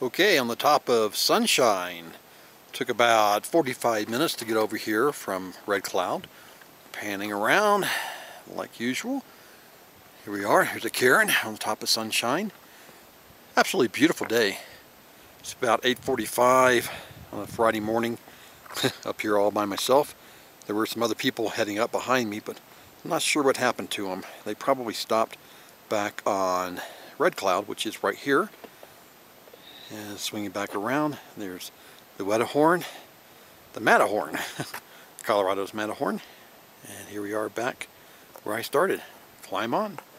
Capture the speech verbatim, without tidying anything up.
Okay, on the top of Sunshine. Took about forty-five minutes to get over here from Red Cloud. Panning around like usual. Here we are. Here's a cairn on the top of Sunshine. Absolutely beautiful day. It's about eight forty-five on a Friday morning up here all by myself. There were some other people heading up behind me, but I'm not sure what happened to them. They probably stopped back on Red Cloud, which is right here. And swinging back around, there's the Wetterhorn, the Matterhorn, Colorado's Matterhorn. And here we are back where I started. Climb on.